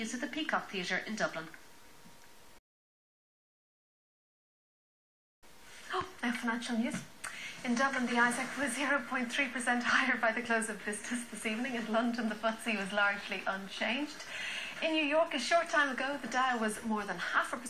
visit the Peacock Theatre in Dublin. Now financial news. In Dublin, the ISAC was 0.3% higher by the close of business this evening. In London, the FTSE was largely unchanged. In New York, a short time ago, the Dow was more than 0.5%